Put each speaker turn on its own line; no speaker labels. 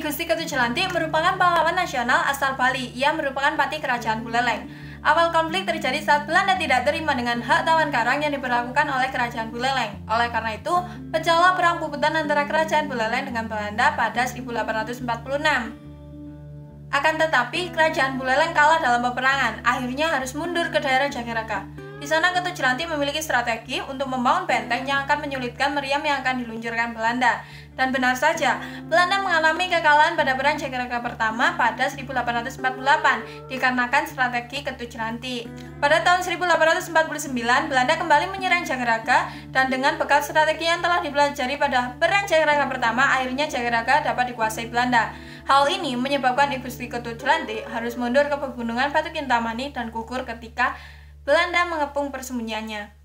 Gusti Ketujelantik merupakan pahlawan nasional asal Bali. Ia merupakan patih kerajaan Buleleng. Awal konflik terjadi saat Belanda tidak terima dengan hak tawar karang yang diberlakukan oleh kerajaan Buleleng. Oleh karena itu, pecahlah perang puputan antara kerajaan Buleleng dengan Belanda pada 1846. Akan tetapi, kerajaan Buleleng kalah dalam peperangan, akhirnya harus mundur ke daerah Jagaraka. Di sana Ketujelantik memiliki strategi untuk membangun benteng yang akan menyulitkan meriam yang akan diluncurkan Belanda. Dan benar saja, Belanda mengalami kekalahan pada Perang Jagaraka pertama pada 1848 dikarenakan strategi Ketujelantik. Pada tahun 1849, Belanda kembali menyerang Jagaraka dan dengan bekal strategi yang telah dipelajari pada Perang Jagaraka pertama, akhirnya Jagaraka dapat dikuasai Belanda. Hal ini menyebabkan Gusti Ketujelantik harus mundur ke pegunungan Batu Kintamani dan gugur ketika Belanda mengepung persembunyiannya.